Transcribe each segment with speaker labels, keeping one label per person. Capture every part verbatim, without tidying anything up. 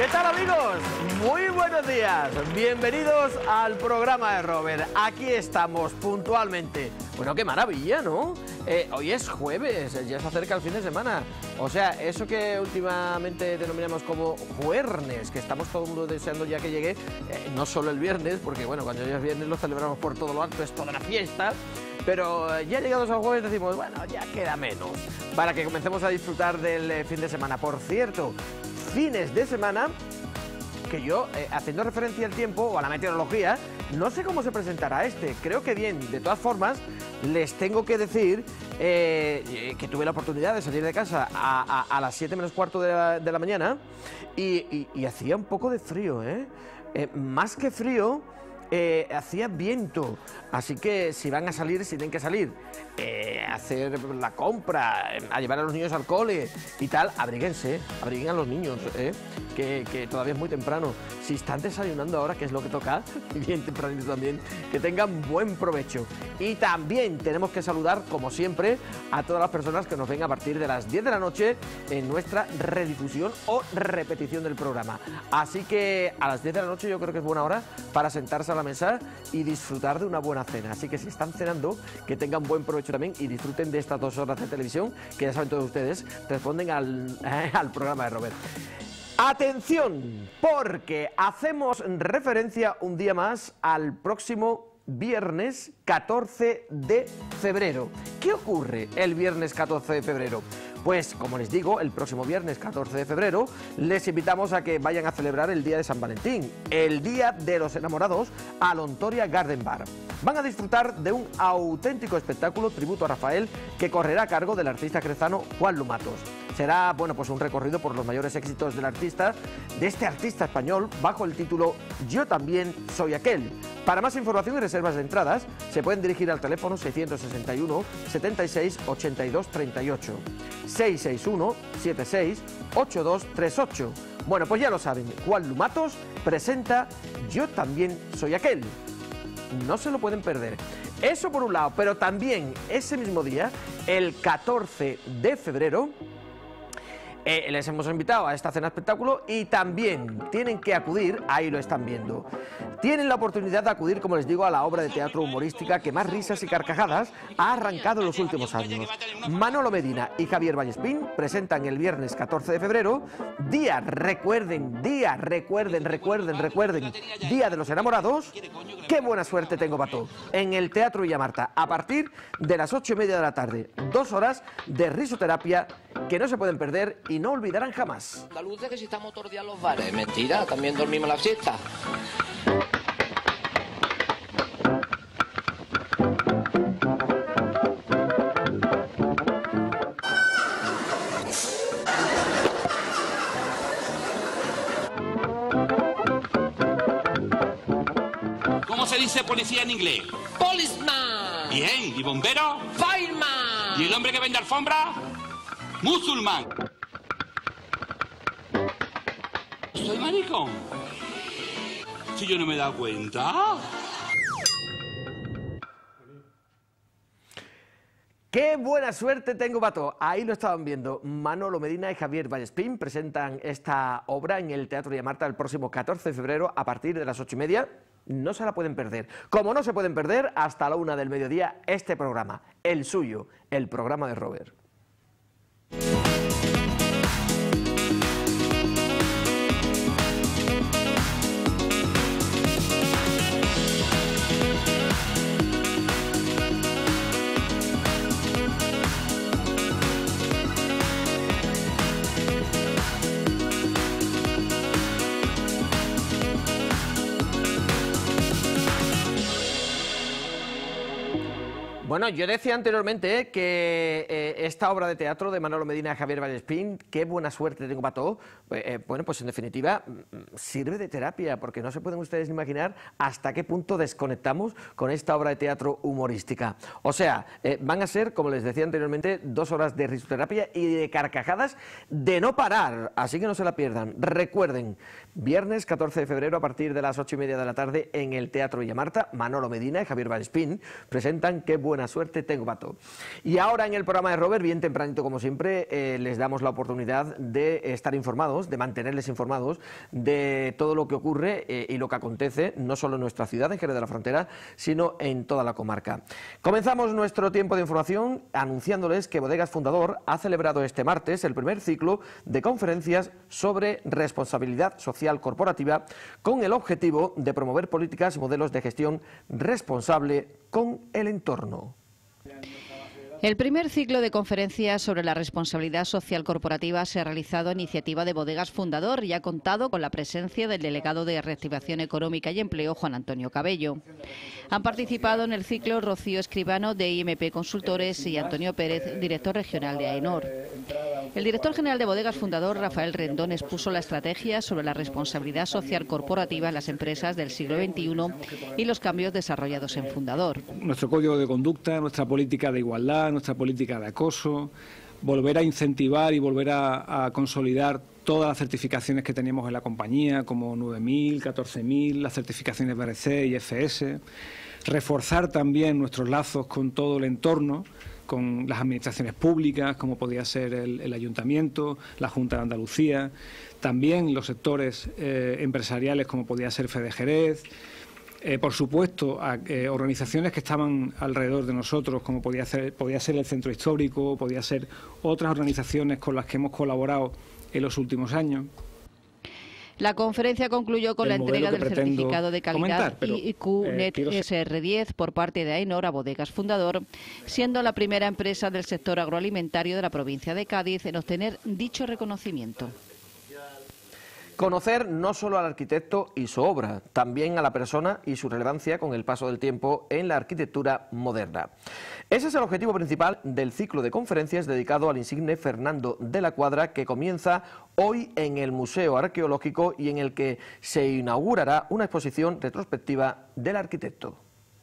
Speaker 1: ¿Qué tal, amigos? Muy buenos días. Bienvenidos al programa de Robert. Aquí estamos puntualmente. Bueno, qué maravilla, ¿no? Eh, hoy es jueves, ya se acerca el fin de semana. O sea, eso que últimamente denominamos como juernes, que estamos todo el mundo deseando ya que llegue, eh, no solo el viernes, porque bueno, cuando ya es viernes lo celebramos por todo lo alto, es toda una fiesta. Pero ya llegados al jueves decimos, bueno, ya queda menos para que comencemos a disfrutar del eh, fin de semana. Por cierto, fines de semana que yo, eh, haciendo referencia al tiempo o a la meteorología, no sé cómo se presentará este. Creo que bien. De todas formas, les tengo que decir eh, que tuve la oportunidad de salir de casa a, a, a las siete menos cuarto de la, de la mañana y, y, y hacía un poco de frío, ¿eh? Eh, más que frío, eh, hacía viento. Así que si van a salir, si tienen que salir, eh, a hacer la compra, a llevar a los niños al cole y tal, abríguense, abriguen a los niños, ¿eh? que, que todavía es muy temprano. Si están desayunando ahora, que es lo que toca, bien tempranito también, que tengan buen provecho. Y también tenemos que saludar, como siempre, a todas las personas que nos ven a partir de las diez de la noche en nuestra redifusión o repetición del programa. Así que a las diez de la noche yo creo que es buena hora para sentarse a la mesa y disfrutar de una buena cena. Así que si están cenando, que tengan buen provecho también y disfruten de estas dos horas de televisión, que ya saben todos ustedes, responden al, eh, al programa de Robert. Atención, porque hacemos referencia un día más al próximo viernes catorce de febrero. ¿Qué ocurre el viernes catorce de febrero? Pues, como les digo, el próximo viernes catorce de febrero les invitamos a que vayan a celebrar el Día de San Valentín, el Día de los Enamorados, al Ontoria Garden Bar. Van a disfrutar de un auténtico espectáculo tributo a Rafael que correrá a cargo del artista crezano Juan Lumatos. Será, bueno, pues un recorrido por los mayores éxitos del artista, de este artista español, bajo el título Yo también soy aquel. Para más información y reservas de entradas, se pueden dirigir al teléfono seiscientos sesenta y uno, setenta y seis, ochenta y dos, treinta y ocho, seiscientos sesenta y uno, setenta y seis, ochenta y dos, treinta y ocho. Bueno, pues ya lo saben, Juan Lumatos presenta Yo también soy aquel. No se lo pueden perder. Eso por un lado, pero también ese mismo día, el catorce de febrero, Eh, les hemos invitado a esta cena espectáculo y también tienen que acudir, ahí lo están viendo, tienen la oportunidad de acudir, como les digo, a la obra de teatro humorística que más risas y carcajadas ha arrancado en los últimos años. Manolo Medina y Javier Vallespín presentan el viernes catorce de febrero, día, recuerden, día, recuerden, recuerden, recuerden, Día de los Enamorados. Qué buena suerte tengo, Pato, en el Teatro Villamarta, a partir de las ocho y media de la tarde. Dos horas de risoterapia que no se pueden perder y no olvidarán jamás.
Speaker 2: La luz de que si estamos todos los días en los bares, mentira, también dormimos la siesta.
Speaker 3: ¿Cómo se dice policía en inglés?
Speaker 2: ¡Policeman!
Speaker 3: Bien, ¿y bombero?
Speaker 2: ¡Fireman!
Speaker 3: ¿Y el hombre que vende alfombra? ¡Musulmán! ¿Soy maricón? Si yo no me he dado cuenta.
Speaker 1: ¡Qué buena suerte tengo, Pato! Ahí lo estaban viendo. Manolo Medina y Javier Vallespín presentan esta obra en el Teatro Villamarta el próximo catorce de febrero a partir de las ocho y media. No se la pueden perder. Como no se pueden perder hasta la una del mediodía este programa, el suyo, el programa de Robert. Bueno, yo decía anteriormente que eh, esta obra de teatro de Manolo Medina y Javier Vallespín, qué buena suerte tengo para todo, eh, bueno, pues en definitiva sirve de terapia, porque no se pueden ustedes imaginar hasta qué punto desconectamos con esta obra de teatro humorística. O sea, eh, van a ser, como les decía anteriormente, dos horas de risoterapia y de carcajadas de no parar, así que no se la pierdan. Recuerden, viernes catorce de febrero a partir de las ocho y media de la tarde en el Teatro Villamarta, Manolo Medina y Javier Vallespín presentan Qué buena buena suerte tengo para todo. Y ahora en el programa de Robert, bien tempranito como siempre, eh, les damos la oportunidad de estar informados, de mantenerles informados de todo lo que ocurre eh, y lo que acontece, no solo en nuestra ciudad, en Jerez de la Frontera, sino en toda la comarca. Comenzamos nuestro tiempo de información anunciándoles que Bodegas Fundador ha celebrado este martes el primer ciclo de conferencias sobre responsabilidad social corporativa con el objetivo de promover políticas y modelos de gestión responsable con el entorno.
Speaker 4: El primer ciclo de conferencias sobre la responsabilidad social corporativa se ha realizado a iniciativa de Bodegas Fundador y ha contado con la presencia del delegado de Reactivación Económica y Empleo, Juan Antonio Cabello. Han participado en el ciclo Rocío Escribano, de I M P Consultores, y Antonio Pérez, director regional de AENOR. El director general de Bodegas Fundador, Rafael Rendón, expuso la estrategia sobre la responsabilidad social corporativa en las empresas del siglo veintiuno y los cambios desarrollados en Fundador.
Speaker 5: Nuestro código de conducta, nuestra política de igualdad, nuestra política de acoso, volver a incentivar y volver a, a consolidar todas las certificaciones que teníamos en la compañía, como nueve mil, catorce mil, las certificaciones B R C y F S, reforzar también nuestros lazos con todo el entorno, con las administraciones públicas, como podía ser el, el Ayuntamiento, la Junta de Andalucía, también los sectores eh, empresariales, como podía ser Fede Jerez. Eh, por supuesto, a, eh, organizaciones que estaban alrededor de nosotros, como podía ser, podía ser el Centro Histórico, podía ser otras organizaciones con las que hemos colaborado en los últimos años.
Speaker 4: La conferencia concluyó con la entrega del certificado de calidad I Q Net S R diez por parte de AENOR a Bodegas Fundador, siendo la primera empresa del sector agroalimentario de la provincia de Cádiz en obtener dicho reconocimiento.
Speaker 1: Conocer no solo al arquitecto y su obra, también a la persona y su relevancia con el paso del tiempo en la arquitectura moderna. Ese es el objetivo principal del ciclo de conferencias dedicado al insigne Fernando de la Cuadra, que comienza hoy en el Museo Arqueológico y en el que se inaugurará una exposición retrospectiva del arquitecto.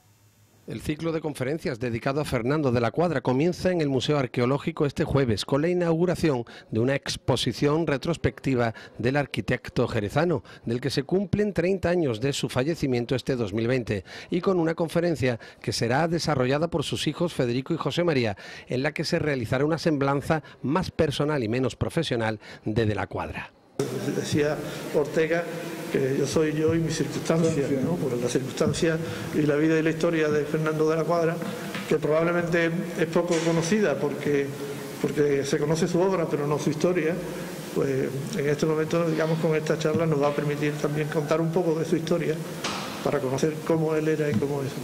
Speaker 6: El ciclo de conferencias dedicado a Fernando de la Cuadra comienza en el Museo Arqueológico este jueves con la inauguración de una exposición retrospectiva del arquitecto jerezano, del que se cumplen treinta años de su fallecimiento este dos mil veinte, y con una conferencia que será desarrollada por sus hijos Federico y José María, en la que se realizará una semblanza más personal y menos profesional de De la Cuadra.
Speaker 7: Decía Ortega que yo soy yo y mis circunstancias, ¿no? Por la circunstancia y la vida y la historia de Fernando de la Cuadra, que probablemente es poco conocida porque, porque se conoce su obra pero no su historia, pues en este momento, digamos, con esta charla nos va a permitir también contar un poco de su historia para conocer cómo él era y cómo es.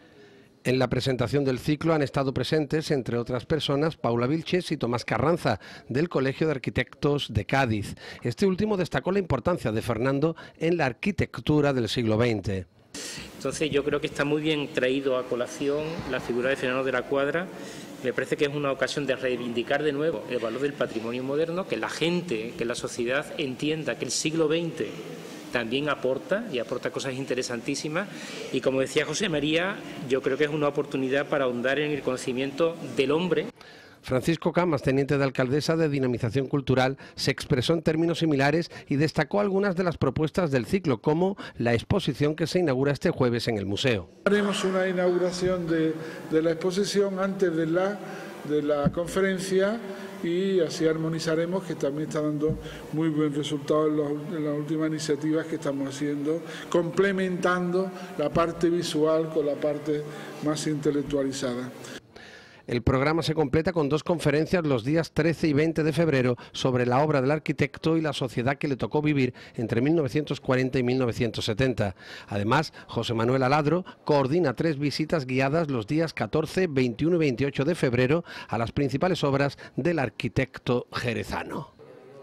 Speaker 6: En la presentación del ciclo han estado presentes, entre otras personas, Paula Vilches y Tomás Carranza, del Colegio de Arquitectos de Cádiz. Este último destacó la importancia de Fernando en la arquitectura del siglo veinte.
Speaker 8: Entonces yo creo que está muy bien traído a colación la figura de Fernando de la Cuadra. Me parece que es una ocasión de reivindicar de nuevo el valor del patrimonio moderno, que la gente, que la sociedad entienda que el siglo veinte también aporta y aporta cosas interesantísimas, y como decía José María, yo creo que es una oportunidad para ahondar en el conocimiento del hombre.
Speaker 6: Francisco Camas, teniente de alcaldesa de Dinamización Cultural, se expresó en términos similares y destacó algunas de las propuestas del ciclo, como la exposición que se inaugura este jueves en el museo.
Speaker 9: Haremos una inauguración de, de la exposición antes de la, de la conferencia, y así armonizaremos, que también está dando muy buen resultado en, los, en las últimas iniciativas que estamos haciendo, complementando la parte visual con la parte más intelectualizada.
Speaker 6: El programa se completa con dos conferencias los días trece y veinte de febrero sobre la obra del arquitecto y la sociedad que le tocó vivir entre mil novecientos cuarenta y mil novecientos setenta. Además, José Manuel Aladro coordina tres visitas guiadas los días catorce, veintiuno y veintiocho de febrero a las principales obras del arquitecto jerezano.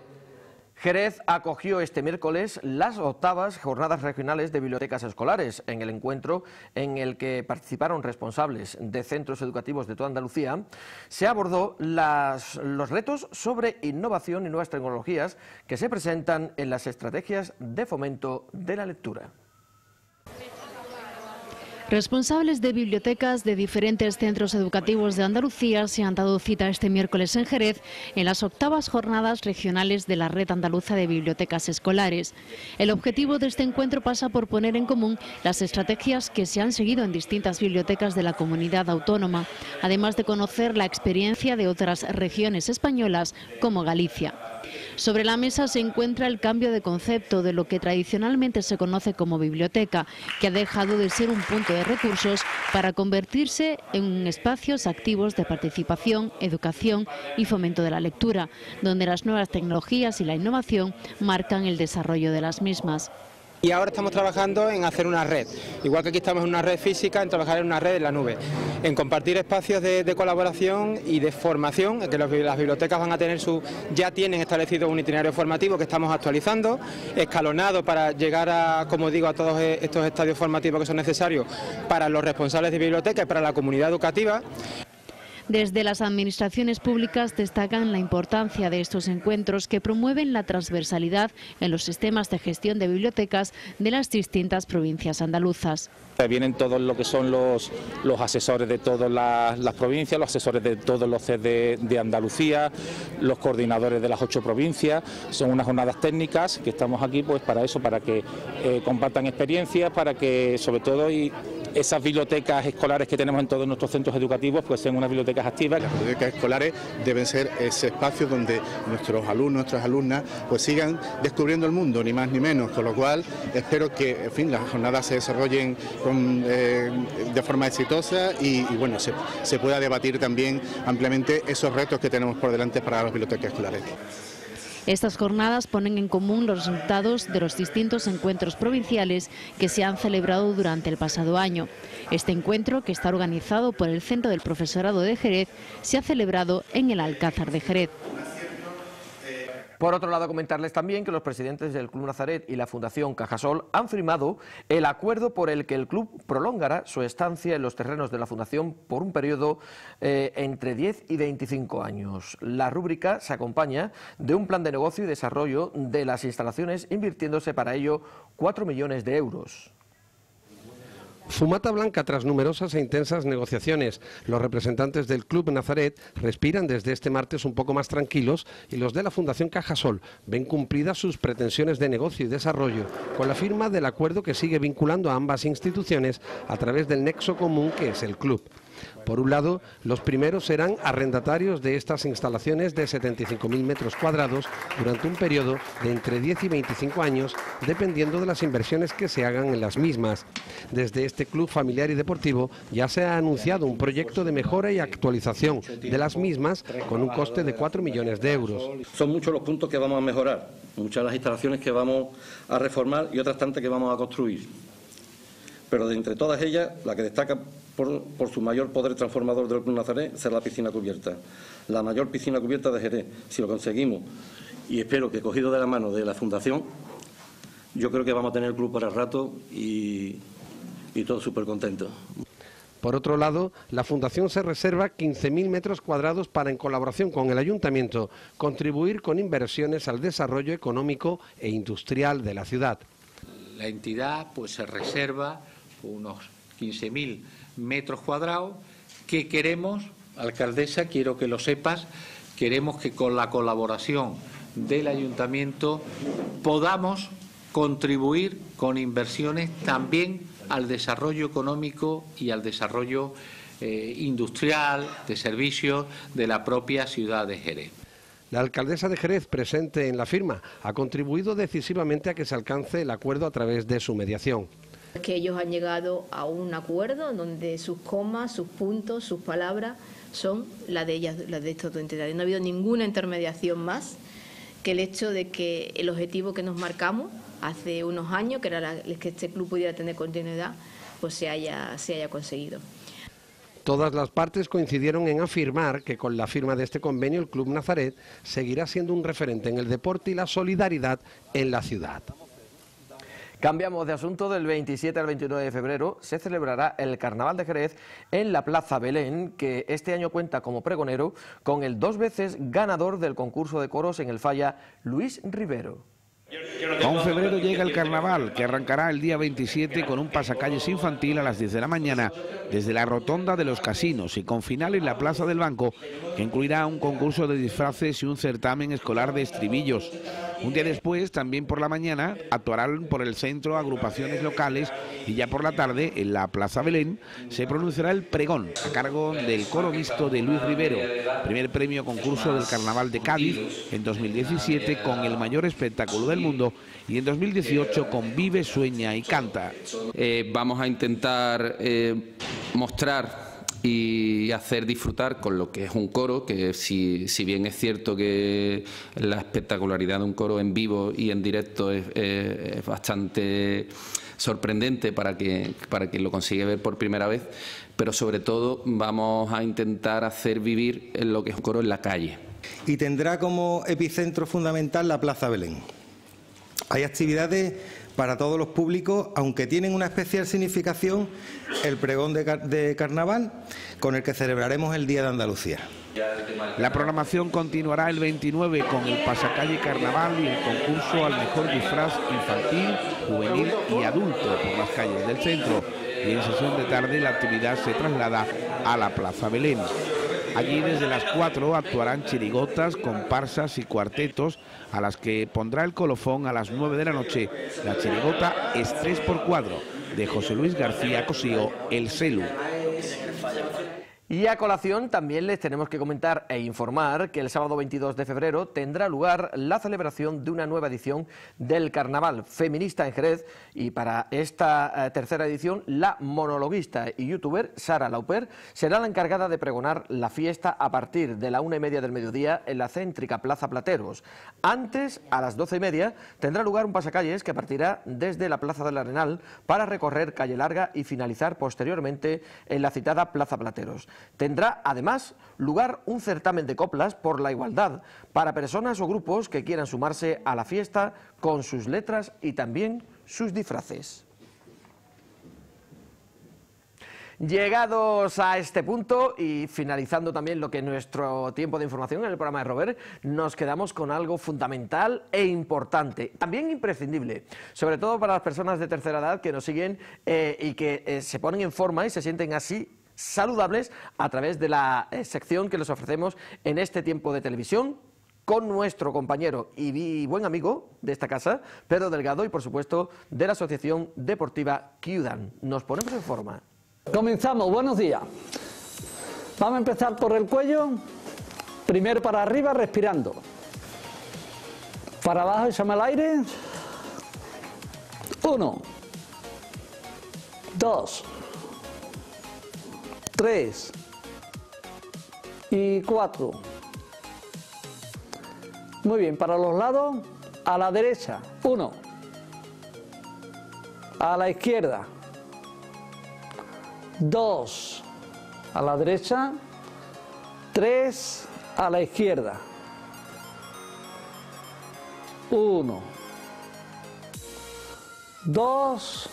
Speaker 1: Jerez acogió este miércoles las octavas jornadas regionales de bibliotecas escolares. En el encuentro, en el que participaron responsables de centros educativos de toda Andalucía, se abordó las, los retos sobre innovación y nuevas tecnologías que se presentan en las estrategias de fomento de la lectura.
Speaker 10: Responsables de bibliotecas de diferentes centros educativos de Andalucía se han dado cita este miércoles en Jerez en las octavas jornadas regionales de la Red Andaluza de Bibliotecas Escolares. El objetivo de este encuentro pasa por poner en común las estrategias que se han seguido en distintas bibliotecas de la comunidad autónoma, además de conocer la experiencia de otras regiones españolas como Galicia. Sobre la mesa se encuentra el cambio de concepto de lo que tradicionalmente se conoce como biblioteca, que ha dejado de ser un punto de recursos para convertirse en espacios activos de participación, educación y fomento de la lectura, donde las nuevas tecnologías y la innovación marcan el desarrollo de las mismas.
Speaker 11: Y ahora estamos trabajando en hacer una red, igual que aquí estamos en una red física, en trabajar en una red en la nube, en compartir espacios de, de colaboración y de formación, que los, las bibliotecas van a tener su, ya tienen establecido un itinerario formativo que estamos actualizando, escalonado para llegar a, como digo, a todos estos estadios formativos que son necesarios para los responsables de bibliotecas y para la comunidad educativa.
Speaker 10: Desde las administraciones públicas destacan la importancia de estos encuentros que promueven la transversalidad en los sistemas de gestión de bibliotecas de las distintas provincias andaluzas.
Speaker 12: Vienen todos lo que son los, los asesores de todas las, las provincias, los asesores de todos los C E S de, de Andalucía, los coordinadores de las ocho provincias. Son unas jornadas técnicas que estamos aquí pues para eso, para que eh, compartan experiencias, para que sobre todo y esas bibliotecas escolares que tenemos en todos nuestros centros educativos pues sean unas bibliotecas activas.
Speaker 13: Las bibliotecas escolares deben ser ese espacio donde nuestros alumnos, nuestras alumnas pues sigan descubriendo el mundo, ni más ni menos, con lo cual espero que en fin, las jornadas se desarrollen con, eh, de forma exitosa y, y bueno, se, se pueda debatir también ampliamente esos retos que tenemos por delante para las bibliotecas escolares.
Speaker 10: Estas jornadas ponen en común los resultados de los distintos encuentros provinciales que se han celebrado durante el pasado año. Este encuentro, que está organizado por el Centro del Profesorado de Jerez, se ha celebrado en el Alcázar de Jerez.
Speaker 1: Por otro lado, comentarles también que los presidentes del Club Nazaret y la Fundación Cajasol han firmado el acuerdo por el que el club prolongará su estancia en los terrenos de la Fundación por un periodo eh, entre diez y veinticinco años. La rúbrica se acompaña de un plan de negocio y desarrollo de las instalaciones, invirtiéndose para ello cuatro millones de euros.
Speaker 6: Fumata blanca tras numerosas e intensas negociaciones. Los representantes del Club Nazaret respiran desde este martes un poco más tranquilos y los de la Fundación Cajasol ven cumplidas sus pretensiones de negocio y desarrollo con la firma del acuerdo que sigue vinculando a ambas instituciones a través del nexo común que es el club. Por un lado, los primeros serán arrendatarios de estas instalaciones de setenta y cinco mil metros cuadrados durante un periodo de entre diez y veinticinco años, dependiendo de las inversiones que se hagan en las mismas. Desde este club familiar y deportivo ya se ha anunciado un proyecto de mejora y actualización de las mismas con un coste de cuatro millones de euros.
Speaker 14: Son muchos los puntos que vamos a mejorar, muchas las instalaciones que vamos a reformar y otras tantas que vamos a construir. Pero de entre todas ellas, la que destaca por, por su mayor poder transformador del Club Nazaret será la piscina cubierta. La mayor piscina cubierta de Jerez. Si lo conseguimos, y espero que cogido de la mano de la Fundación, yo creo que vamos a tener el club para el rato y, y todos súper contentos.
Speaker 6: Por otro lado, la Fundación se reserva quince mil metros cuadrados para, en colaboración con el Ayuntamiento, contribuir con inversiones al desarrollo económico e industrial de la ciudad.
Speaker 15: La entidad pues se reserva unos quince mil metros cuadrados que queremos, alcaldesa, quiero que lo sepas, queremos que con la colaboración del Ayuntamiento podamos contribuir con inversiones también al desarrollo económico y al desarrollo eh, industrial, de servicios de la propia ciudad de Jerez.
Speaker 6: La alcaldesa de Jerez, presente en la firma, ha contribuido decisivamente a que se alcance el acuerdo a través de su mediación.
Speaker 16: Que ellos han llegado a un acuerdo donde sus comas, sus puntos, sus palabras son las de ellas, las de estas dos entidades. No ha habido ninguna intermediación más que el hecho de que el objetivo que nos marcamos hace unos años, que era la, que este club pudiera tener continuidad, pues se haya, se haya conseguido.
Speaker 6: Todas las partes coincidieron en afirmar que con la firma de este convenio el Club Nazaret seguirá siendo un referente en el deporte y la solidaridad en la ciudad.
Speaker 1: Cambiamos de asunto. Del veintisiete al veintinueve de febrero se celebrará el Carnaval de Jerez en la Plaza Belén, que este año cuenta como pregonero con el dos veces ganador del concurso de coros en el Falla, Luis Rivero.
Speaker 17: Con febrero llega el carnaval, que arrancará el día veintisiete con un pasacalles infantil a las diez de la mañana desde la rotonda de los casinos y con final en la Plaza del Banco, que incluirá un concurso de disfraces y un certamen escolar de estribillos. Un día después, también por la mañana, actuarán por el centro agrupaciones locales y ya por la tarde, en la Plaza Belén, se pronunciará el pregón a cargo del coro mixto de Luis Rivero, primer premio concurso del Carnaval de Cádiz en dos mil diecisiete con el mayor espectáculo del mundo y en dos mil dieciocho con Vive, Sueña y Canta.
Speaker 18: Eh, vamos a intentar eh, mostrar y hacer disfrutar con lo que es un coro, que si, si bien es cierto que la espectacularidad de un coro en vivo y en directo es, eh, es bastante sorprendente para que para quien lo consigue ver por primera vez, pero sobre todo vamos a intentar hacer vivir lo que es un coro en la calle.
Speaker 19: Y tendrá como epicentro fundamental la Plaza Belén. Hay actividades para todos los públicos, aunque tienen una especial significación el pregón de, car de carnaval, con el que celebraremos el Día de Andalucía.
Speaker 17: La programación continuará el veintinueve con el pasacalle carnaval y el concurso al mejor disfraz infantil, juvenil y adulto por las calles del centro. Y en sesión de tarde la actividad se traslada a la Plaza Belén. Allí desde las cuatro actuarán chirigotas, comparsas y cuartetos, a las que pondrá el colofón a las nueve de la noche la chirigota Estrés por Cuadro, de José Luis García Cosío, El Celu.
Speaker 1: Y a colación también les tenemos que comentar e informar que el sábado veintidós de febrero tendrá lugar la celebración de una nueva edición del Carnaval Feminista en Jerez, y para esta eh, tercera edición la monologuista y youtuber Sara Lauper será la encargada de pregonar la fiesta a partir de la una y media del mediodía en la céntrica Plaza Plateros. Antes, a las doce y media, tendrá lugar un pasacalles que partirá desde la Plaza del Arenal para recorrer Calle Larga y finalizar posteriormente en la citada Plaza Plateros. Tendrá además lugar un certamen de coplas por la igualdad para personas o grupos que quieran sumarse a la fiesta con sus letras y también sus disfraces. Llegados a este punto y finalizando también lo que es nuestro tiempo de información en el programa de Robert, nos quedamos con algo fundamental e importante, también imprescindible, sobre todo para las personas de tercera edad que nos siguen eh, y que eh, se ponen en forma y se sienten así saludables a través de la eh, sección que les ofrecemos en este tiempo de televisión con nuestro compañero y, y buen amigo de esta casa, Pedro Delgado, y por supuesto de la Asociación Deportiva Ciudan. Nos ponemos en forma.
Speaker 20: Comenzamos, buenos días. Vamos a empezar por el cuello, primero para arriba respirando, para abajo echamos el aire, uno, dos, tres y cuatro. Muy bien, para los lados, a la derecha, uno, a la izquierda, dos, a la derecha, tres, a la izquierda, uno, dos,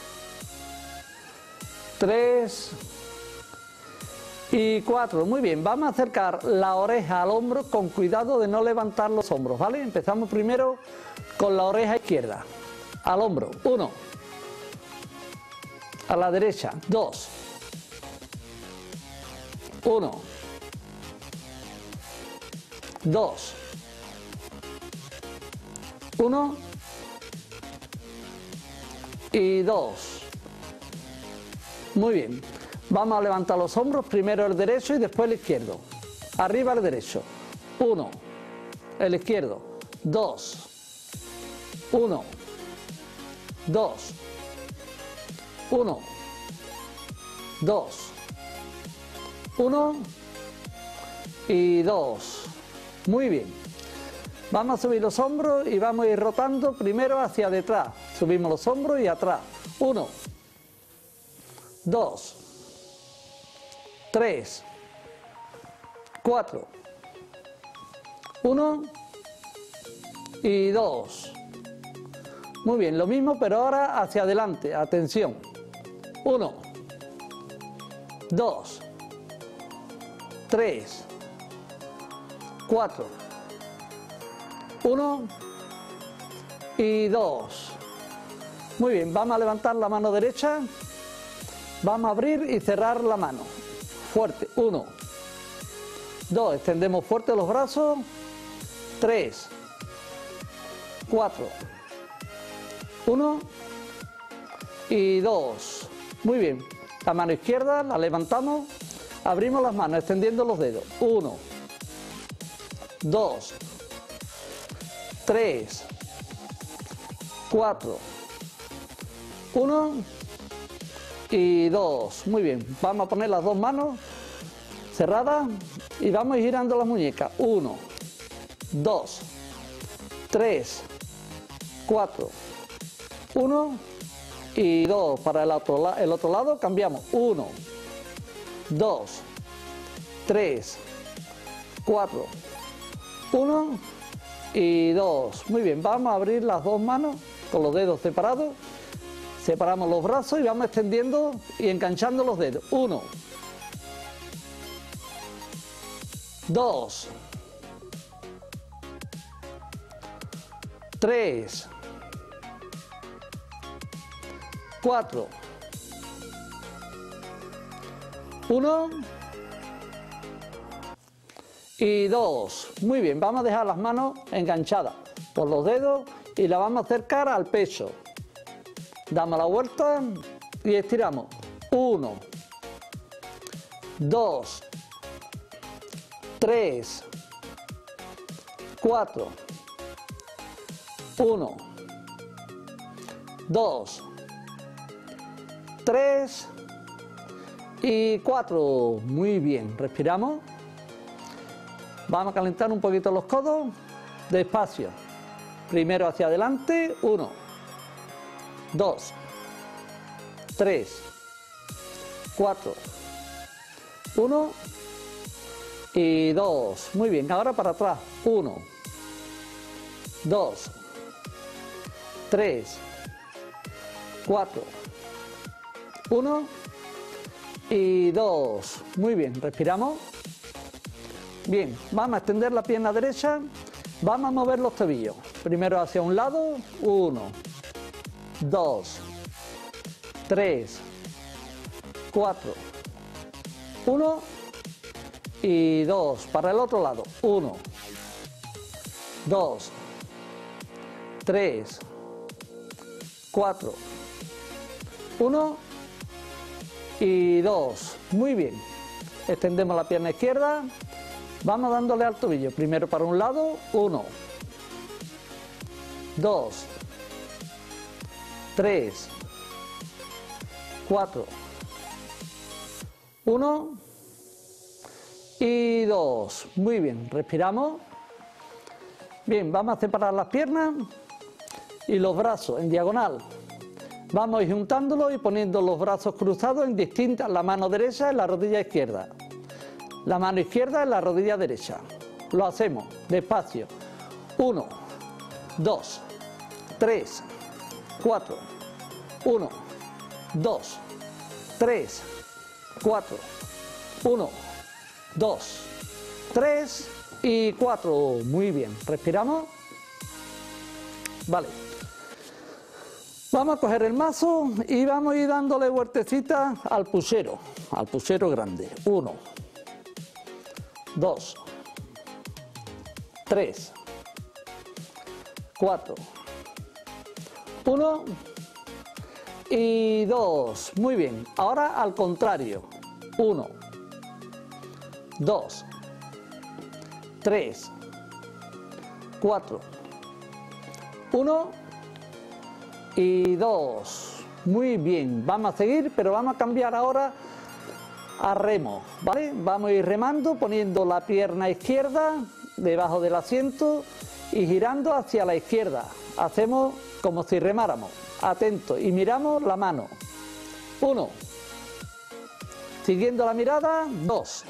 Speaker 20: tres y cuatro. Muy bien, vamos a acercar la oreja al hombro con cuidado de no levantar los hombros, ¿vale? Empezamos primero con la oreja izquierda, al hombro, uno, a la derecha, dos, uno, dos, uno y dos. Muy bien. Vamos a levantar los hombros, primero el derecho y después el izquierdo. Arriba el derecho. Uno. El izquierdo. Dos. Uno. Dos. Uno. Dos. Uno. Y dos. Muy bien. Vamos a subir los hombros y vamos a ir rotando primero hacia detrás. Subimos los hombros y atrás. Uno. Dos. Tres, cuatro, uno y dos. Muy bien, lo mismo pero ahora hacia adelante, atención. Uno, dos, tres, cuatro, uno y dos. Muy bien, vamos a levantar la mano derecha, vamos a abrir y cerrar la mano. Fuerte, uno, dos, extendemos fuerte los brazos, tres, cuatro, uno y dos. Muy bien, la mano izquierda la levantamos, abrimos las manos extendiendo los dedos, uno, dos, tres, cuatro, uno y dos. Muy bien, vamos a poner las dos manos cerradas y vamos a ir girando las muñecas, uno, dos, tres, cuatro, uno y dos. Para el otro, el otro lado cambiamos, uno, dos, tres, cuatro, uno y dos. Muy bien, vamos a abrir las dos manos con los dedos separados, separamos los brazos y vamos extendiendo y enganchando los dedos, uno, dos, tres, cuatro, uno y dos. Muy bien, vamos a dejar las manos enganchadas por los dedos y la vamos a acercar al pecho. Damos la vuelta y estiramos. Uno, dos, tres, cuatro, uno, dos, tres y cuatro. Muy bien, respiramos. Vamos a calentar un poquito los codos, despacio. Primero hacia adelante, uno, dos, tres, cuatro, uno y dos. Muy bien, ahora para atrás, uno, dos, tres, cuatro, uno y dos. Muy bien, respiramos. Bien, vamos a extender la pierna derecha, vamos a mover los tobillos. Primero hacia un lado, uno, dos, tres, cuatro, uno y dos. Para el otro lado, uno, dos, tres, cuatro, uno y dos. Muy bien, extendemos la pierna izquierda. Vamos dándole al tobillo, primero para un lado, uno, dos, tres, cuatro, uno y dos. Muy bien, respiramos. Bien, vamos a separar las piernas y los brazos en diagonal. Vamos a ir juntándolos y poniendo los brazos cruzados en distintas, la mano derecha en la rodilla izquierda. La mano izquierda en la rodilla derecha. Lo hacemos despacio. Uno, dos, tres, cuatro. Uno, dos, tres, cuatro. Uno, dos, tres y cuatro. Muy bien. Respiramos. Vale. Vamos a coger el mazo y vamos a ir dándole vueltecita al puchero, al puchero grande. Uno, dos, tres, cuatro, uno y dos. Muy bien, ahora al contrario. Uno, dos, tres, cuatro, uno y dos. Muy bien, vamos a seguir, pero vamos a cambiar ahora a remo, ¿vale? Vamos a ir remando, poniendo la pierna izquierda debajo del asiento y girando hacia la izquierda. Hacemos como si remáramos. Atento y miramos la mano. Uno. Siguiendo la mirada, dos.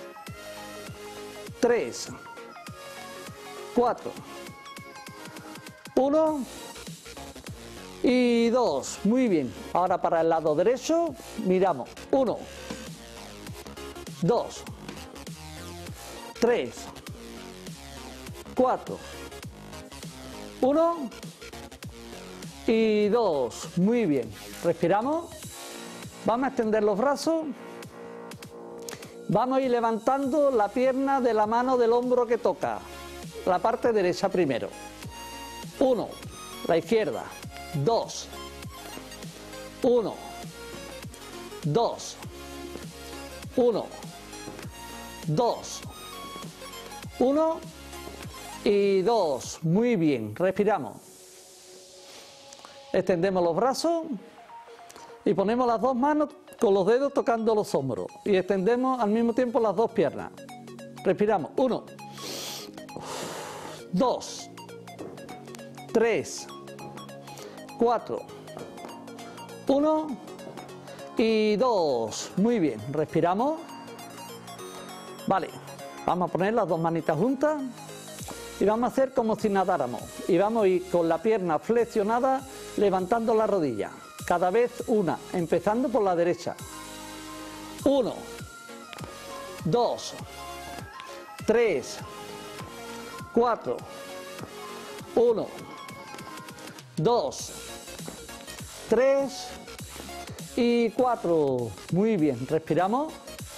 Speaker 20: Tres. Cuatro. Uno. Y dos. Muy bien. Ahora para el lado derecho, miramos. Uno. Dos, tres, cuatro, uno y dos. Muy bien. Respiramos. Vamos a extender los brazos. Vamos a ir levantando la pierna de la mano del hombro que toca. La parte derecha primero. Uno. La izquierda. Dos. Uno. Dos. Uno. Dos. Uno. Y dos. Muy bien. Respiramos. Extendemos los brazos y ponemos las dos manos con los dedos tocando los hombros. Y extendemos al mismo tiempo las dos piernas. Respiramos. Uno. Dos. Tres. Cuatro. Uno. Y dos. Muy bien. Respiramos. Vale. Vamos a poner las dos manitas juntas. Y vamos a hacer como si nadáramos. Y vamos a ir con la pierna flexionada, levantando la rodilla. Cada vez una, empezando por la derecha. Uno. Dos. Tres. Cuatro. Uno. Dos. Tres. Y cuatro. Muy bien. Respiramos.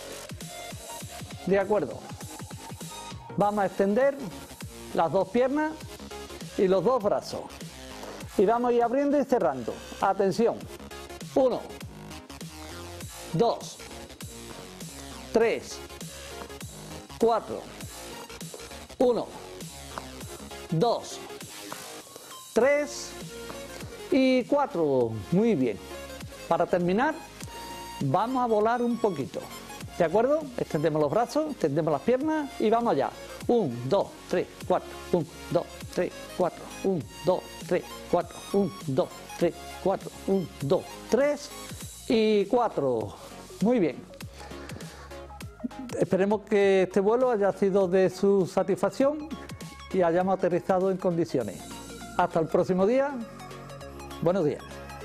Speaker 20: De acuerdo. Vamos a extender las dos piernas y los dos brazos. Y vamos a ir abriendo y cerrando. Atención. Uno. Dos. Tres. Cuatro. Uno. Dos. Tres. Y cuatro. Muy bien. Para terminar, vamos a volar un poquito. ¿De acuerdo? Extendemos los brazos, extendemos las piernas y vamos allá. Un, dos, tres, cuatro. Un, dos, tres, cuatro. Un, dos, tres, cuatro. Un, dos, tres, cuatro. Un, dos, tres y cuatro. Muy bien. Esperemos que este vuelo haya sido de su satisfacción y hayamos aterrizado en condiciones. Hasta el próximo día. Buenos días.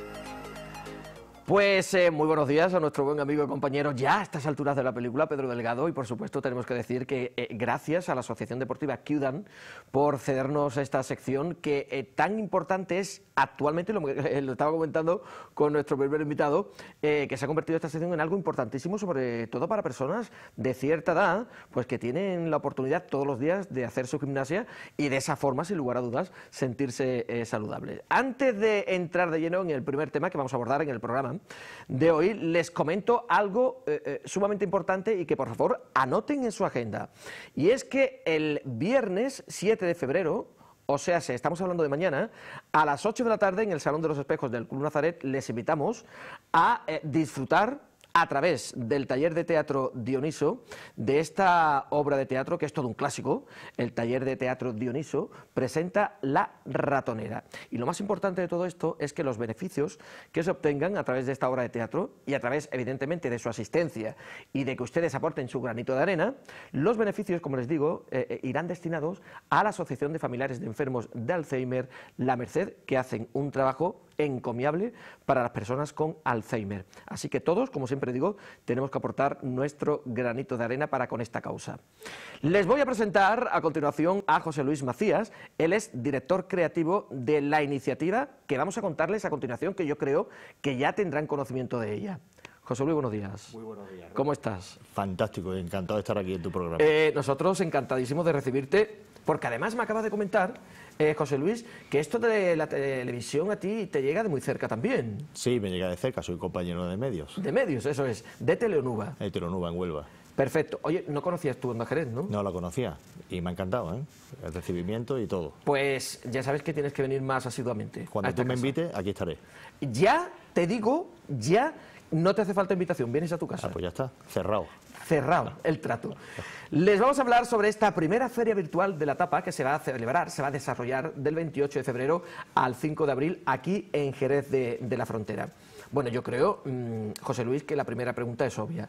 Speaker 1: Pues eh, muy buenos días a nuestro buen amigo y compañero ya a estas alturas de la película, Pedro Delgado, y por supuesto tenemos que decir que eh, gracias a la Asociación Deportiva Ciudan por cedernos esta sección que eh, tan importante es actualmente, lo, eh, lo estaba comentando con nuestro primer invitado, eh, que se ha convertido esta sección en algo importantísimo, sobre todo para personas de cierta edad, pues que tienen la oportunidad todos los días de hacer su gimnasia y de esa forma, sin lugar a dudas, sentirse eh, saludables. Antes de entrar de lleno en el primer tema que vamos a abordar en el programa de hoy, les comento algo eh, eh, sumamente importante y que por favor anoten en su agenda. Y es que el viernes siete de febrero, o sea, si estamos hablando de mañana, a las ocho de la tarde en el Salón de los Espejos del Club Nazaret les invitamos a eh, disfrutar a través del taller de teatro Dioniso, de esta obra de teatro que es todo un clásico. El taller de teatro Dioniso presenta La Ratonera. Y lo más importante de todo esto es que los beneficios que se obtengan a través de esta obra de teatro y a través, evidentemente, de su asistencia y de que ustedes aporten su granito de arena, los beneficios, como les digo, eh, eh, irán destinados a la Asociación de Familiares de Enfermos de Alzheimer La Merced, que hacen un trabajo encomiable para las personas con Alzheimer. Así que todos, como siempre digo, tenemos que aportar nuestro granito de arena para con esta causa. Les voy a presentar a continuación a José Luis Macías. Él es director creativo de la iniciativa que vamos a contarles a continuación, que yo creo que ya tendrán conocimiento de ella. José Luis, buenos días.
Speaker 21: Muy buenos días.
Speaker 1: ¿Cómo estás?
Speaker 21: Fantástico, encantado de estar aquí en tu programa.
Speaker 1: Eh, nosotros encantadísimos de recibirte, porque además me acabas de comentar, eh, José Luis, que esto de la televisión a ti te llega de muy cerca también.
Speaker 21: Sí, me llega de cerca, soy compañero de medios.
Speaker 1: De medios, eso es, de Teleonuba.
Speaker 21: De Teleonuba, en Huelva.
Speaker 1: Perfecto. Oye, no conocías tú en Jerez, ¿no?
Speaker 21: No la conocía y me ha encantado, ¿eh? El recibimiento y todo.
Speaker 1: Pues ya sabes que tienes que venir más asiduamente.
Speaker 21: Cuando tú me invites, aquí estaré.
Speaker 1: Ya te digo, ya no te hace falta invitación, vienes a tu casa.
Speaker 21: Ah, pues ya está, cerrado.
Speaker 1: Cerrado el trato. Les vamos a hablar sobre esta primera feria virtual de la tapa que se va a celebrar, se va a desarrollar del veintiocho de febrero al cinco de abril aquí en Jerez de, de la Frontera. Bueno, yo creo, mmm, José Luis, que la primera pregunta es obvia.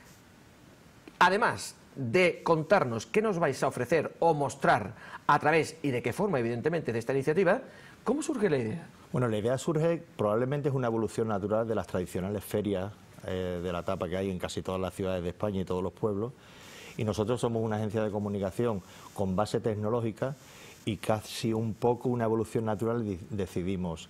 Speaker 1: Además de contarnos qué nos vais a ofrecer o mostrar a través y de qué forma, evidentemente, de esta iniciativa, ¿cómo surge la idea?
Speaker 21: Bueno, la idea surge, probablemente es una evolución natural de las tradicionales ferias eh, de la tapa que hay en casi todas las ciudades de España y todos los pueblos. Y nosotros somos una agencia de comunicación con base tecnológica y casi un poco una evolución natural decidimos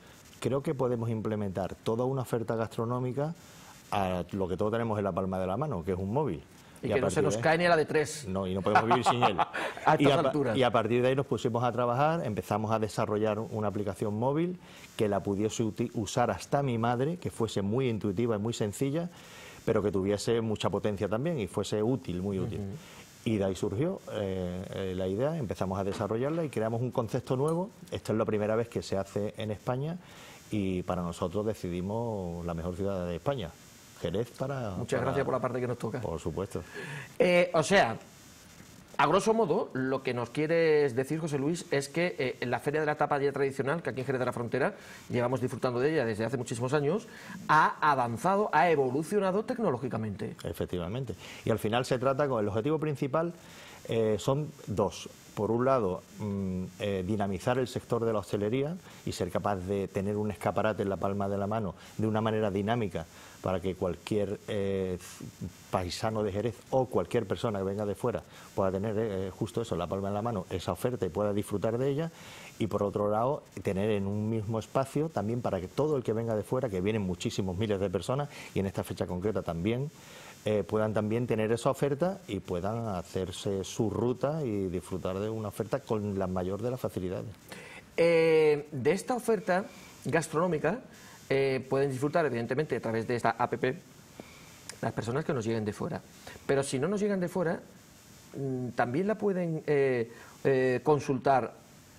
Speaker 21: creo que podemos implementar toda una oferta gastronómica a lo que todos tenemos en la palma de la mano, que es un móvil.
Speaker 1: Y, y que no se nos de... cae ni a la de tres.
Speaker 21: No, y no podemos vivir sin él.
Speaker 1: A
Speaker 21: y,
Speaker 1: estas
Speaker 21: a,
Speaker 1: alturas.
Speaker 21: y a partir de ahí nos pusimos a trabajar, empezamos a desarrollar una aplicación móvil que la pudiese usar hasta mi madre, que fuese muy intuitiva y muy sencilla, pero que tuviese mucha potencia también y fuese útil, muy útil. Uh-huh. Y de ahí surgió eh, eh, la idea, empezamos a desarrollarla y creamos un concepto nuevo. Esta es la primera vez que se hace en España y para nosotros decidimos la mejor ciudad de España. Jerez para...
Speaker 1: Muchas
Speaker 21: para...
Speaker 1: gracias por la parte que nos toca.
Speaker 21: Por supuesto.
Speaker 1: Eh, o sea, a grosso modo, lo que nos quieres decir, José Luis, es que eh, en la Feria de la Tapa ya tradicional, que aquí en Jerez de la Frontera, llevamos disfrutando de ella desde hace muchísimos años, ha avanzado, ha evolucionado tecnológicamente.
Speaker 21: Efectivamente. Y al final se trata con el objetivo principal, eh, son dos. Por un lado, mmm, eh, dinamizar el sector de la hostelería y ser capaz de tener un escaparate en la palma de la mano de una manera dinámica para que cualquier eh, paisano de Jerez o cualquier persona que venga de fuera pueda tener eh, justo eso, en la palma de la mano, esa oferta y pueda disfrutar de ella. Y por otro lado, tener en un mismo espacio también para que todo el que venga de fuera, que vienen muchísimos miles de personas y en esta fecha concreta también, Eh, puedan también tener esa oferta y puedan hacerse su ruta y disfrutar de una oferta con la mayor de las facilidades.
Speaker 1: Eh, de esta oferta gastronómica eh, pueden disfrutar evidentemente a través de esta app las personas que nos lleguen de fuera, pero si no nos llegan de fuera mmm, también la pueden eh, eh, consultar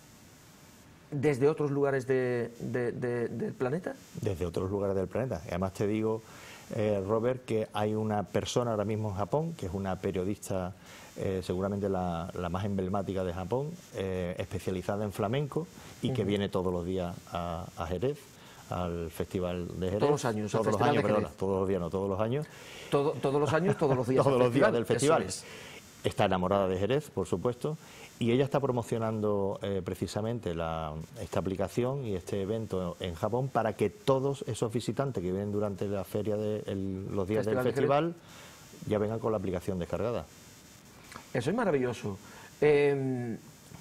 Speaker 1: desde otros lugares de, de, de, del planeta.
Speaker 21: Desde otros lugares del planeta. Además te digo, Eh, Robert, que hay una persona ahora mismo en Japón, que es una periodista eh, seguramente la, la más emblemática de Japón, eh, especializada en flamenco y uh-huh. que viene todos los días a, a Jerez, al Festival de Jerez.
Speaker 1: Todos los años,
Speaker 21: todos los años, perdona, todos los días, no todos los años.
Speaker 1: Todo, todos los años, todos los días.
Speaker 21: todos los días del festival.
Speaker 1: Es.
Speaker 21: Está enamorada de Jerez, por supuesto, y ella está promocionando eh, precisamente la, esta aplicación y este evento en Japón para que todos esos visitantes que vienen durante la feria de el, los días festival del festival de ya vengan con la aplicación descargada.
Speaker 1: Eso es maravilloso. Eh,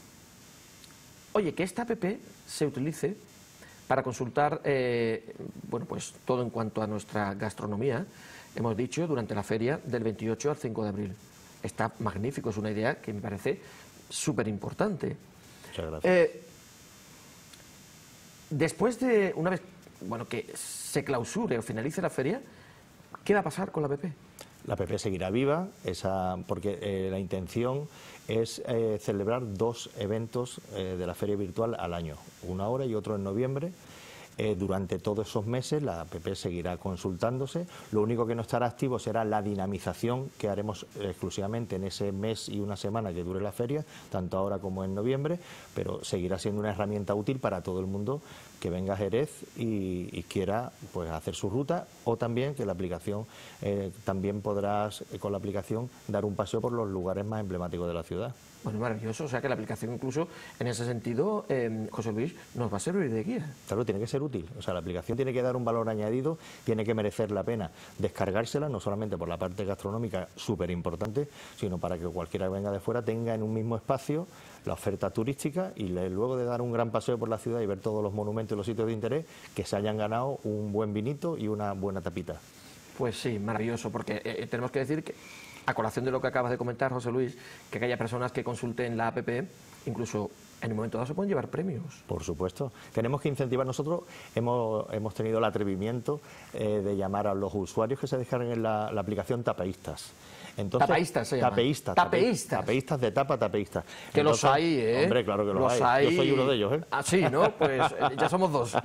Speaker 1: oye, que esta app se utilice para consultar eh, bueno, pues todo en cuanto a nuestra gastronomía, hemos dicho, durante la feria del veintiocho al cinco de abril. Está magnífico, es una idea que me parece súper importante.
Speaker 21: Muchas gracias.
Speaker 1: Eh, después de, una vez bueno, que se clausure o finalice la feria, ¿qué va a pasar con la app?
Speaker 21: La app seguirá viva, esa, porque eh, la intención es eh, celebrar dos eventos eh, de la feria virtual al año, una ahora y otro en noviembre. Eh, durante todos esos meses la app seguirá consultándose. Lo único que no estará activo será la dinamización que haremos exclusivamente en ese mes y una semana que dure la feria, tanto ahora como en noviembre, pero seguirá siendo una herramienta útil para todo el mundo que venga a Jerez y, y quiera pues hacer su ruta, o también que la aplicación eh, también podrás eh, con la aplicación dar un paseo por los lugares más emblemáticos de la ciudad.
Speaker 1: Bueno, maravilloso, o sea que la aplicación incluso en ese sentido, eh, José Luis, nos va a servir de guía.
Speaker 21: Claro, tiene que ser útil, o sea, la aplicación tiene que dar un valor añadido, tiene que merecer la pena descargársela, no solamente por la parte gastronómica, súper importante, sino para que cualquiera que venga de fuera tenga en un mismo espacio la oferta turística y le, luego de dar un gran paseo por la ciudad y ver todos los monumentos y los sitios de interés, que se hayan ganado un buen vinito y una buena tapita.
Speaker 1: Pues sí, maravilloso, porque eh, tenemos que decir que, a colación de lo que acabas de comentar, José Luis, que haya personas que consulten la app, incluso en un momento dado se pueden llevar premios.
Speaker 21: Por supuesto. Tenemos que incentivar. Nosotros hemos, hemos tenido el atrevimiento eh, de llamar a los usuarios que se descarguen en la, la aplicación tapeístas. Entonces,
Speaker 1: tapeístas se llaman.
Speaker 21: Tapeístas.
Speaker 1: Tapeístas.
Speaker 21: Tapeístas de tapa, tapeístas.
Speaker 1: Que
Speaker 21: Entonces,
Speaker 1: los hay, ¿eh?
Speaker 21: Hombre, claro que los,
Speaker 1: los
Speaker 21: hay.
Speaker 1: hay.
Speaker 21: Yo soy uno de ellos, ¿eh?
Speaker 1: Ah, sí, ¿no? Pues ya somos dos.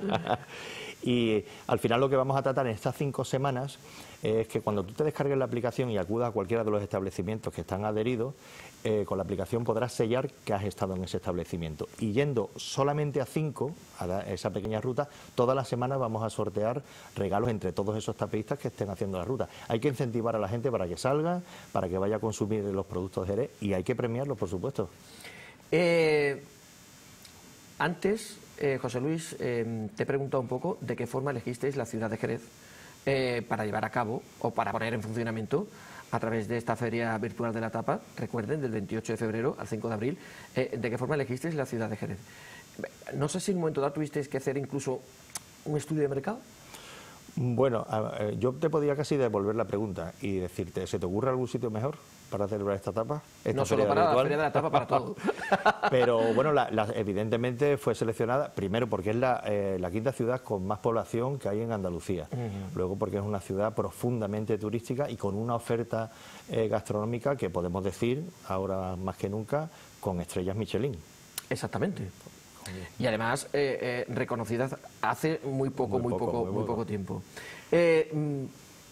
Speaker 21: Y al final lo que vamos a tratar en estas cinco semanas es que cuando tú te descargues la aplicación y acudas a cualquiera de los establecimientos que están adheridos, eh, con la aplicación podrás sellar que has estado en ese establecimiento. Y yendo solamente a cinco, a esa pequeña ruta, todas las semanas vamos a sortear regalos entre todos esos tapeístas que estén haciendo la ruta. Hay que incentivar a la gente para que salga, para que vaya a consumir los productos de Jerez, y hay que premiarlos, por supuesto.
Speaker 1: Eh, antes... Eh, José Luis, eh, te he preguntado un poco de qué forma elegisteis la ciudad de Jerez eh, para llevar a cabo o para poner en funcionamiento a través de esta feria virtual de la tapa, recuerden, del veintiocho de febrero al cinco de abril, eh, de qué forma elegisteis la ciudad de Jerez. No sé si en un momento dado tuvisteis que hacer incluso un estudio de mercado?
Speaker 21: Bueno, yo te podría casi devolver la pregunta y decirte, ¿se te ocurre algún sitio mejor para celebrar esta etapa? Esta
Speaker 1: no solo para la Feria de la Tapa, para todo.
Speaker 21: Pero bueno, la, la, evidentemente fue seleccionada, primero porque es la, eh, la quinta ciudad con más población que hay en Andalucía, uh-huh. Luego porque es una ciudad profundamente turística y con una oferta eh, gastronómica que podemos decir, ahora más que nunca, con estrellas Michelin.
Speaker 1: Exactamente. Y además eh, eh, reconocidas hace muy poco, muy, muy poco, poco, muy, muy poco, poco tiempo. Eh, mm,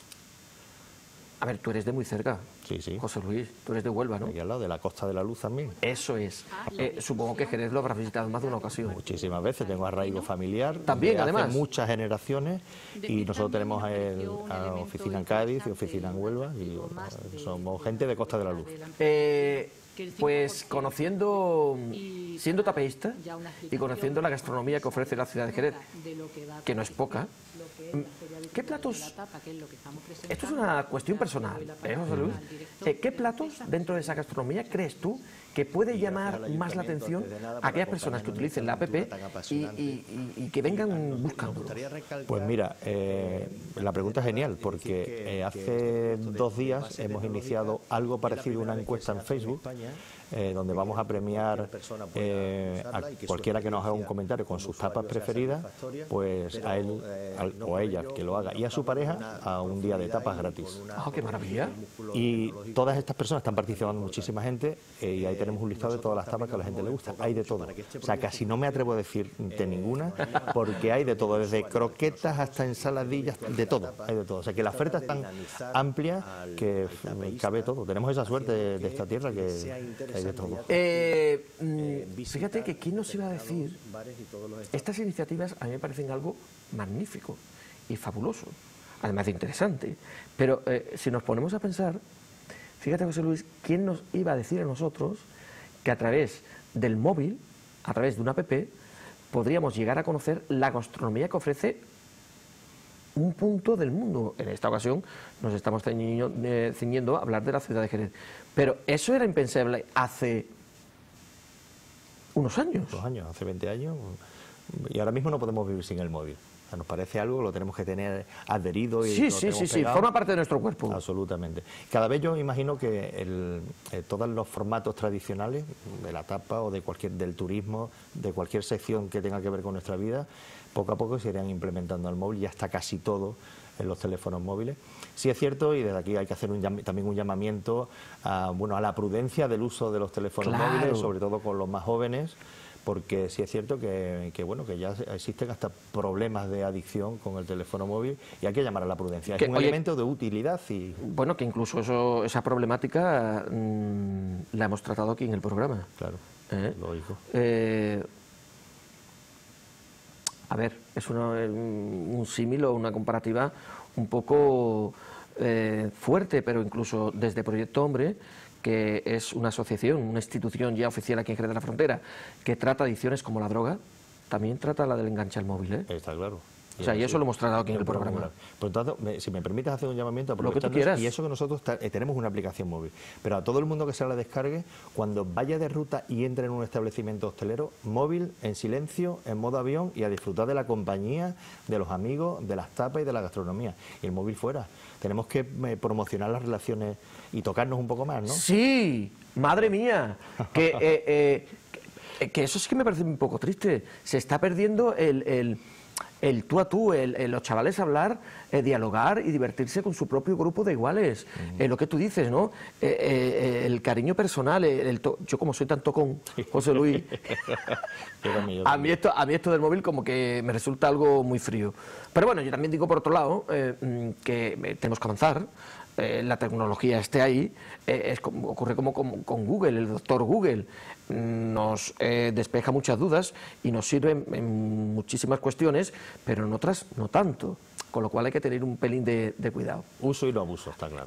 Speaker 1: a ver, tú eres de muy cerca.
Speaker 21: Sí, sí.
Speaker 1: José Luis, tú eres de Huelva, ¿no?
Speaker 21: Aquí al lado, de la Costa de la Luz también.
Speaker 1: Eso es. Eh, supongo que Jerez lo habrás visitado más de una ocasión.
Speaker 21: Muchísimas veces, tengo arraigo familiar.
Speaker 1: También, además.
Speaker 21: Hace muchas generaciones y nosotros tenemos el, a oficina en Cádiz y oficina en Huelva y bueno, somos gente de Costa de la Luz.
Speaker 1: Eh... Pues conociendo, siendo tapeísta y conociendo la gastronomía que ofrece la ciudad de Jerez, que no es poca, ¿qué platos? Esto es una cuestión personal, ¿eh, José Luis? Eh, ¿Qué platos dentro de esa gastronomía crees tú que puede llamar más la atención a aquellas personas que utilicen la app y, y, y, y que vengan buscando?
Speaker 21: Pues mira, eh, la pregunta es genial porque eh, hace dos días hemos iniciado algo parecido a una encuesta en Facebook, Eh, donde vamos a premiar eh, a cualquiera que nos haga un comentario con sus tapas preferidas, pues a él a, o a ella que lo haga y a su pareja a un día de tapas gratis.
Speaker 1: ¡Ah, qué maravilla!
Speaker 21: Y todas estas personas están participando, muchísima gente, eh, y ahí tenemos un listado de todas las tapas que a la gente le gusta. Hay de todo. O sea, casi no me atrevo a decir de ninguna, porque hay de todo, desde croquetas hasta ensaladillas, de todo, hay de todo. O sea, que la oferta es tan amplia que cabe todo. Tenemos esa suerte de, de esta tierra que... De todo.
Speaker 1: Eh, fíjate que quién nos iba a decir, estas iniciativas a mí me parecen algo magnífico y fabuloso, además de interesante, pero eh, si nos ponemos a pensar, fíjate José Luis, quién nos iba a decir a nosotros que a través del móvil, a través de una app, podríamos llegar a conocer la gastronomía que ofrece un punto del mundo. En esta ocasión nos estamos ciñendo, eh, ciñendo a hablar de la ciudad de Jerez. Pero eso era impensable hace unos años.
Speaker 21: Dos años, hace veinte años. Y ahora mismo no podemos vivir sin el móvil. O sea, nos parece algo, lo tenemos que tener adherido y
Speaker 1: sí,
Speaker 21: lo
Speaker 1: sí, sí,
Speaker 21: pegado.
Speaker 1: sí, forma parte de nuestro cuerpo.
Speaker 21: Absolutamente. Cada vez yo imagino que el, eh, todos los formatos tradicionales de la tapa o de cualquier del turismo, de cualquier sección que tenga que ver con nuestra vida, poco a poco se irían implementando al móvil, ya está casi todo en los teléfonos móviles. Sí es cierto, y desde aquí hay que hacer un, también un llamamiento a, bueno, a la prudencia del uso de los teléfonos
Speaker 1: claro.
Speaker 21: móviles, sobre todo con los más jóvenes, porque sí es cierto que, que bueno que ya existen hasta problemas de adicción con el teléfono móvil y hay que llamar a la prudencia. Es que, un oye, elemento de utilidad y...
Speaker 1: Bueno, que incluso eso, esa problemática mmm, la hemos tratado aquí en el programa.
Speaker 21: Claro,
Speaker 1: ¿Eh?
Speaker 21: lógico.
Speaker 1: Eh, a ver, es una, un símil o una comparativa un poco eh, fuerte, pero incluso desde Proyecto Hombre, que es una asociación, una institución ya oficial aquí en Jerez de la Frontera, que trata adicciones como la droga, también trata la del enganche al móvil, ¿eh?
Speaker 21: Está claro.
Speaker 1: O sea, y eso lo hemos tratado aquí en el programa.
Speaker 21: Por lo tanto, me, si me permites hacer un llamamiento,
Speaker 1: lo que tú quieras.
Speaker 21: Y eso que nosotros eh, tenemos una aplicación móvil, pero a todo el mundo que se la descargue, cuando vaya de ruta y entre en un establecimiento hostelero, móvil, en silencio, en modo avión y a disfrutar de la compañía, de los amigos, de las tapas y de la gastronomía. Y el móvil fuera. Tenemos que eh, promocionar las relaciones y tocarnos un poco más, ¿no?
Speaker 1: Sí, madre mía, que, eh, eh, que eso sí que me parece un poco triste. Se está perdiendo el... el el tú a tú, el, el, los chavales hablar, eh, dialogar y divertirse con su propio grupo de iguales. Uh-huh. eh, lo que tú dices, ¿no? Eh, eh, el cariño personal, el, el to yo como soy tan tocón, José Luis, a, mí esto, a mí esto del móvil como que me resulta algo muy frío. Pero bueno, yo también digo por otro lado eh, que tenemos que avanzar. Eh, la tecnología esté ahí, eh, es como, ocurre como con, con Google, el doctor Google nos eh, despeja muchas dudas y nos sirve en, en muchísimas cuestiones, pero en otras no tanto, con lo cual hay que tener un pelín de, de cuidado.
Speaker 21: Uso y no abuso, está claro.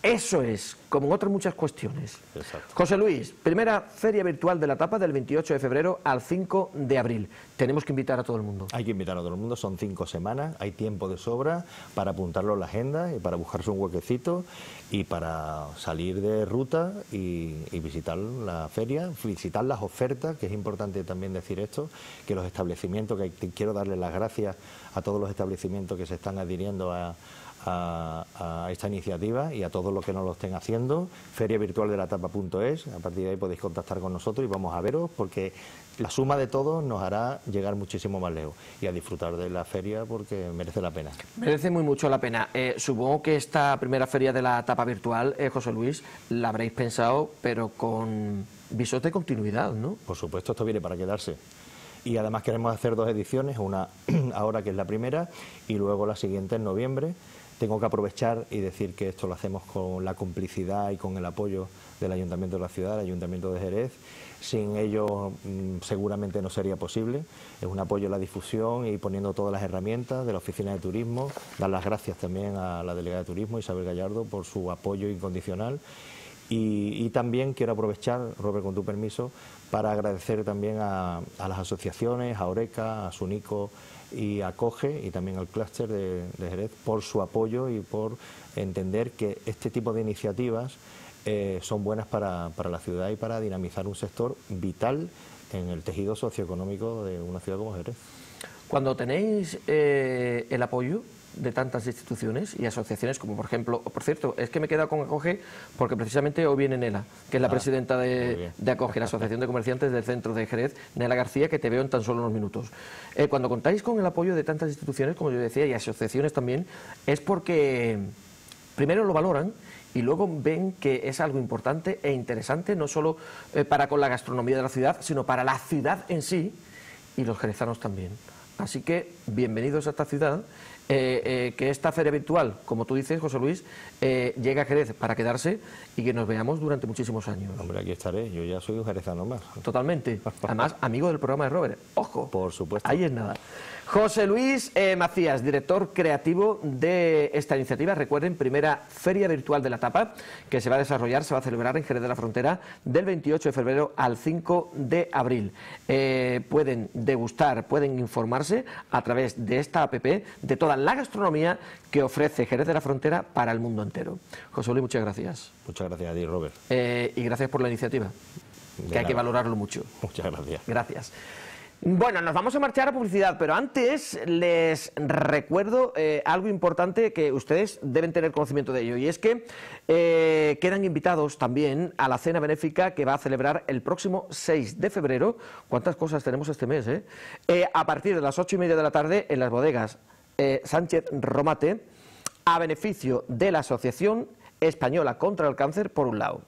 Speaker 1: Eso es, como en otras muchas cuestiones.
Speaker 21: Exacto.
Speaker 1: José Luis, primera feria virtual de la tapa del veintiocho de febrero al cinco de abril. Tenemos que invitar a todo el mundo.
Speaker 21: Hay que invitar a todo el mundo, son cinco semanas, hay tiempo de sobra para apuntarlo en la agenda y para buscarse un huequecito y para salir de ruta y, y visitar la feria, visitar las ofertas, que es importante también decir esto, que los establecimientos, que quiero darles las gracias a todos los establecimientos que se están adhiriendo a A, a esta iniciativa y a todos los que nos lo estén haciendo. Feria virtual de la tapa punto es, a partir de ahí podéis contactar con nosotros y vamos a veros, porque la suma de todos nos hará llegar muchísimo más lejos y a disfrutar de la feria, porque merece la pena.
Speaker 1: Merece muy mucho la pena. Eh, supongo que esta primera feria de la tapa virtual, eh, José Luis, la habréis pensado, pero con visos de continuidad, ¿no?
Speaker 21: Por supuesto, esto viene para quedarse. Y además queremos hacer dos ediciones, una ahora que es la primera y luego la siguiente en noviembre. Tengo que aprovechar y decir que esto lo hacemos con la complicidad y con el apoyo del Ayuntamiento de la ciudad, el Ayuntamiento de Jerez. Sin ello mmm, seguramente no sería posible. Es un apoyo a la difusión y poniendo todas las herramientas de la Oficina de Turismo. Dar las gracias también a la delegada de Turismo, Isabel Gallardo, por su apoyo incondicional. Y, y también quiero aprovechar, Robert, con tu permiso, para agradecer también a, a las asociaciones, a Oreca, a Sunico y a COGE y también al clúster de, de Jerez por su apoyo y por entender que este tipo de iniciativas eh, son buenas para, para la ciudad y para dinamizar un sector vital en el tejido socioeconómico de una ciudad como Jerez.
Speaker 1: Cuando tenéis eh, el apoyo de tantas instituciones y asociaciones, como por ejemplo, por cierto, es que me he quedado con ACOGE porque precisamente hoy viene Nela, que es la ah, presidenta de, de ACOGE, la Asociación de Comerciantes del Centro de Jerez, Nela García, que te veo en tan solo unos minutos. Eh, cuando contáis con el apoyo de tantas instituciones, como yo decía, y asociaciones también, es porque primero lo valoran y luego ven que es algo importante e interesante, no solo eh, para con la gastronomía de la ciudad, sino para la ciudad en sí y los jerezanos también. Así que bienvenidos a esta ciudad. Eh, eh, que esta feria virtual, como tú dices, José Luis, eh, llegue a Jerez para quedarse y que nos veamos durante muchísimos años.
Speaker 21: Hombre, aquí estaré, yo ya soy un jerezano más.
Speaker 1: Totalmente. Además, amigo del programa de Robert. Ojo.
Speaker 21: Por supuesto.
Speaker 1: Ahí es nada. José Luis eh, Macías, director creativo de esta iniciativa. Recuerden, primera feria virtual de la tapa que se va a desarrollar, se va a celebrar en Jerez de la Frontera del veintiocho de febrero al cinco de abril. Eh, pueden degustar, pueden informarse a través de esta app de toda la gastronomía que ofrece Jerez de la Frontera para el mundo entero. José Luis, muchas gracias.
Speaker 21: Muchas gracias a ti, Robert.
Speaker 1: Eh, y gracias por la iniciativa,
Speaker 21: De
Speaker 1: que hay
Speaker 21: nada.
Speaker 1: que valorarlo mucho.
Speaker 21: Muchas gracias.
Speaker 1: Gracias. Bueno, nos vamos a marchar a publicidad, pero antes les recuerdo eh, algo importante que ustedes deben tener conocimiento de ello, y es que eh, quedan invitados también a la cena benéfica que va a celebrar el próximo seis de febrero. ¿Cuántas cosas tenemos este mes, eh? Eh, a partir de las ocho y media de la tarde en las bodegas eh, Sánchez Romate, a beneficio de la Asociación Española contra el Cáncer, por un lado.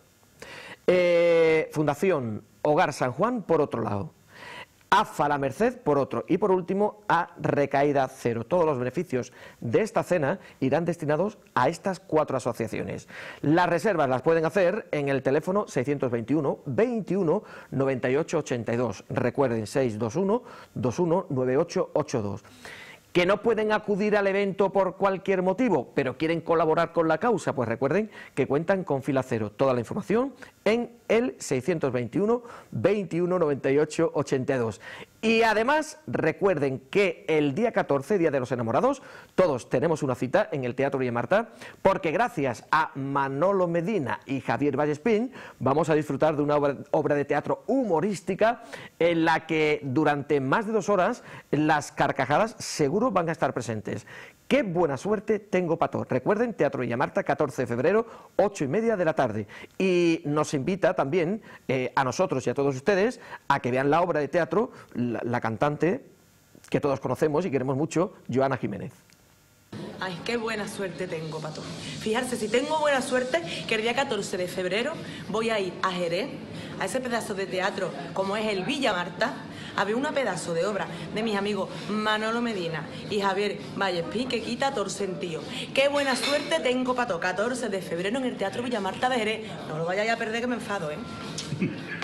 Speaker 1: Eh, Fundación Hogar San Juan, por otro lado. AFA La Merced, por otro, y por último a Recaída Cero. Todos los beneficios de esta cena irán destinados a estas cuatro asociaciones. Las reservas las pueden hacer en el teléfono seiscientos veintiuno, veintiuno, noventa y ocho, ochenta y dos. Recuerden, seiscientos veintiuno, veintiuno, noventa y ocho, ochenta y dos. ¿Que no pueden acudir al evento por cualquier motivo, pero quieren colaborar con la causa? Pues recuerden que cuentan con Fila Cero. Toda la información en el seiscientos veintiuno, veintiuno, noventa y ocho, ochenta y dos. Y además recuerden que el día catorce, Día de los Enamorados, todos tenemos una cita en el Teatro Villamarta, porque gracias a Manolo Medina y Javier Vallespín vamos a disfrutar de una obra, obra de teatro humorística en la que durante más de dos horas las carcajadas seguro van a estar presentes. ¡Qué buena suerte tengo, Pato! Recuerden, Teatro Villamarta, catorce de febrero, ocho y media de la tarde. Y nos invita también eh, a nosotros y a todos ustedes a que vean la obra de teatro, la, la cantante que todos conocemos y queremos mucho, Joana Jiménez.
Speaker 2: Ay, qué buena suerte tengo, Pato. Fijarse, si tengo buena suerte, que el día catorce de febrero voy a ir a Jerez, a ese pedazo de teatro como es el Villamarta, a ver una pedazo de obra de mis amigos Manolo Medina y Javier Vallespín, que quita torcentío. Qué buena suerte tengo, Pato. catorce de febrero en el Teatro Villamarta de Jerez. No lo vayáis a perder, que me enfado, ¿eh?